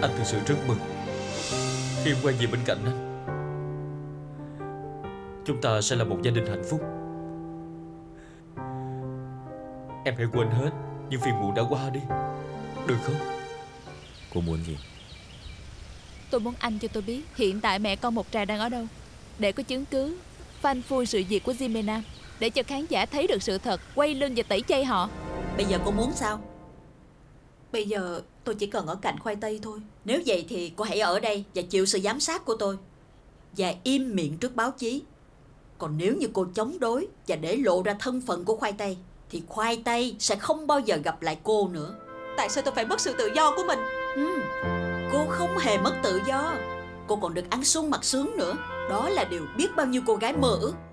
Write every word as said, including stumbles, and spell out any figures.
Anh thực sự rất mừng khi em quay về bên cạnh anh. Chúng ta sẽ là một gia đình hạnh phúc. Em hãy quên hết những phiền muộn đã qua đi, được không? Cô muốn gì? Tôi muốn anh cho tôi biết hiện tại mẹ con Một Trà đang ở đâu, để có chứng cứ phanh phui sự việc của Jimmy Nam, để cho khán giả thấy được sự thật, quay lưng và tẩy chay họ. Bây giờ cô muốn sao? Bây giờ tôi chỉ cần ở cạnh khoai tây thôi. Nếu vậy thì cô hãy ở đây và chịu sự giám sát của tôi, và im miệng trước báo chí. Còn nếu như cô chống đối và để lộ ra thân phận của khoai tây, thì khoai tây sẽ không bao giờ gặp lại cô nữa. Tại sao tôi phải mất sự tự do của mình? ừ, Cô không hề mất tự do. Cô còn được ăn sung mặc sướng nữa. Đó là điều biết bao nhiêu cô gái mơ ước.